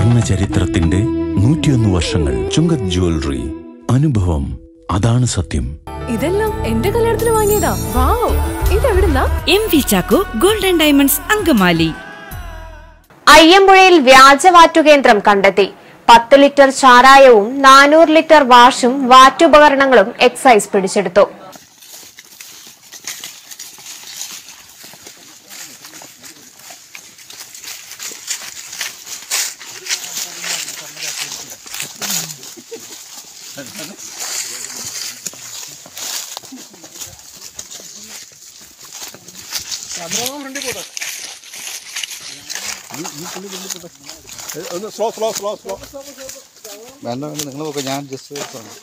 സ്വർണ്ണ ചരിത്രത്തിന്റെ 101 വർഷങ്ങൾ. ചുങ്കത് ജ്വല്ലറി. അനുഭവം, അതാണ് സത്യം. ഇതെല്ലാം എന്റെ കല്യാണത്തിന് വാങ്ങിയതാ. വാവ്, ഇതെവിടുന്നാ? MV Chacko golden diamonds, Angamaly. അയ്യമ്പുഴയിൽ വ്യാജ വാറ്റുകേന്ദ്രം കണ്ടെത്തി. 10 ലിറ്റർ ചാരായവും 400 ലിറ്റർ വാഷും വാറ്റുപകരണങ്ങളും എക്സൈസ് പിടിച്ചെടുത്തു. വേണ്ട നിങ്ങൾ നോക്കാം, ഞാൻ ജസ്റ്റ്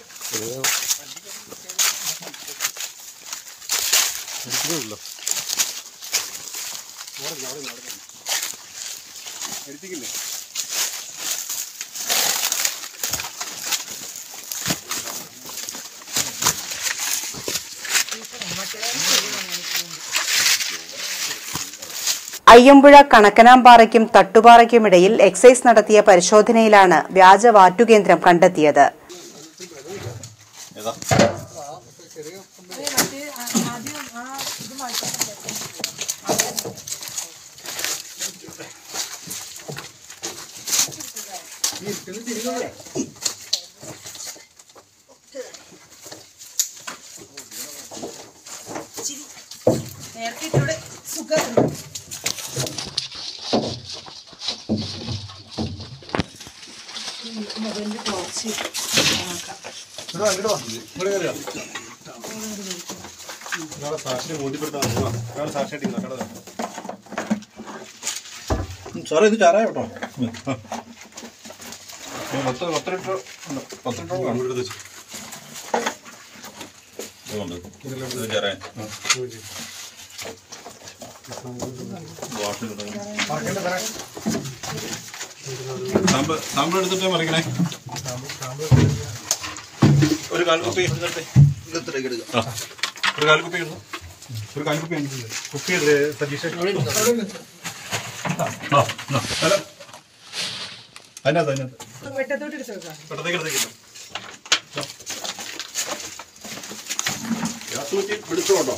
എടുത്തില്ലേ. അയ്യമ്പുഴ കണക്കനാമ്പാറയ്ക്കും തട്ടുപാറയ്ക്കുമിടയിൽ എക്സൈസ് നടത്തിയ പരിശോധനയിലാണ് വ്യാജ വാറ്റുകേന്ദ്രം കണ്ടെത്തിയത്. സാറേ ഇത് ചാരായ കേട്ടോ. 10 ലിറ്റർ കാണും. സാമ്പിൾ എടുത്തിട്ട് മറിക്കണേ. ഒരു കാൽക്കുപ്പി ഒരു കാൽക്കുപ്പി ഇടുന്നു. ഒരു കാൽക്കുപ്പി കുപ്പി സജീഷ് വിളിച്ചോട്ടോ.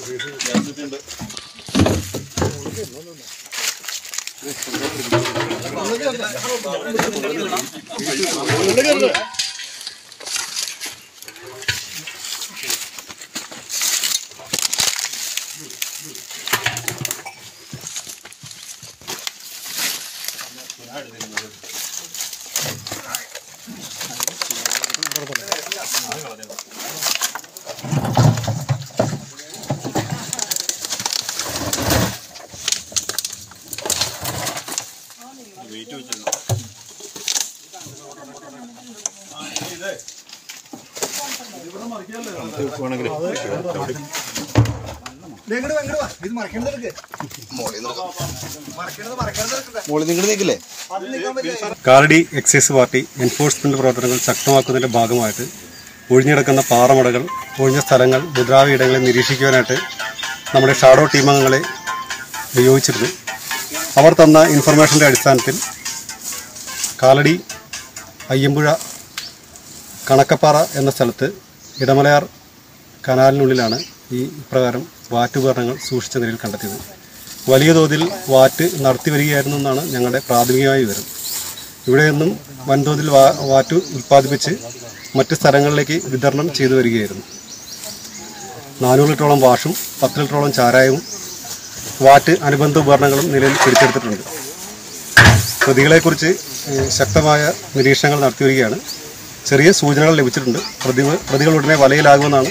കാലടി എക്സൈസ് പാർട്ടി എൻഫോഴ്സ്മെന്റ് പ്രവർത്തനങ്ങൾ ശക്തമാക്കുന്നതിന്റെ ഭാഗമായിട്ട് ഒഴിഞ്ഞിടക്കുന്ന പാറമടകൾ, ഒഴിഞ്ഞ സ്ഥലങ്ങൾ, മുദ്രാവി ഇടങ്ങളെ നിരീക്ഷിക്കുവാനായിട്ട് നമ്മുടെ ഷാഡോ ടീമംഗങ്ങളെ നിയോഗിച്ചിരുന്നു. അവർ തന്ന ഇൻഫർമേഷൻ്റെ അടിസ്ഥാനത്തിൽ കാലടി അയ്യമ്പുഴ കണക്കപ്പാറ എന്ന സ്ഥലത്ത് ഇടമലയാർ കനാലിനുള്ളിലാണ് ഈ പ്രകാരം വാറ്റുപകരണങ്ങൾ സൂക്ഷിച്ച നിലയിൽ കണ്ടെത്തിയത്. വലിയ തോതിൽ വാറ്റ് നടത്തി വരികയായിരുന്നു എന്നാണ് ഞങ്ങളുടെ പ്രാഥമികമായ വിവരം. ഇവിടെ നിന്നും വൻതോതിൽ വാറ്റ് ഉൽപ്പാദിപ്പിച്ച് മറ്റ് സ്ഥലങ്ങളിലേക്ക് വിതരണം ചെയ്തു വരികയായിരുന്നു. 400 ലിറ്ററോളം വാഷും 10 ലിറ്ററോളം ചാരായവും വാറ്റ് അനുബന്ധ ഉപകരണങ്ങളും നിലയിൽ പിടിച്ചെടുത്തിട്ടുണ്ട്. പ്രതികളെക്കുറിച്ച് ശക്തമായ നിരീക്ഷണങ്ങൾ നടത്തി വരികയാണ്. ചെറിയ സൂചനകൾ ലഭിച്ചിട്ടുണ്ട്. പ്രതികൾ ഉടനെ വലയിലാകുമെന്നാണ്.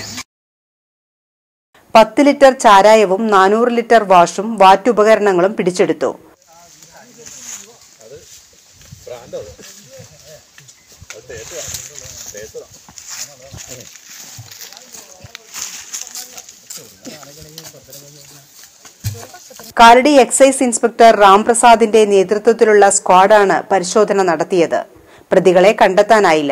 10 ലിറ്റർ ചാരായവും 400 ലിറ്റർ വാഷും വാറ്റുപകരണങ്ങളും പിടിച്ചെടുത്തു. കാലടി എക്സൈസ് ഇൻസ്പെക്ടർ രാംപ്രസാദിന്റെ നേതൃത്വത്തിലുള്ള സ്ക്വാഡാണ് പരിശോധന നടത്തിയത്. പ്രതികളെ കണ്ടെത്താനായില്ല.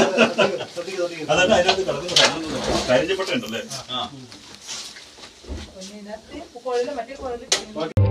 അതല്ല അതിനകത്ത് കിടക്കുന്നത് ഇതിനകത്ത് കുഴല് മറ്റേ കുഴല്